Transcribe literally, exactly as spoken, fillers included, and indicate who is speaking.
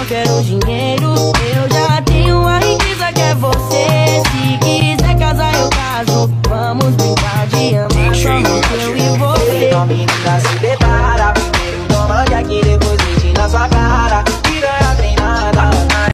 Speaker 1: quero dinheiro. Eu já tenho a riqueza que é você. Se quiser casar eu caso, vamos brincar de amor.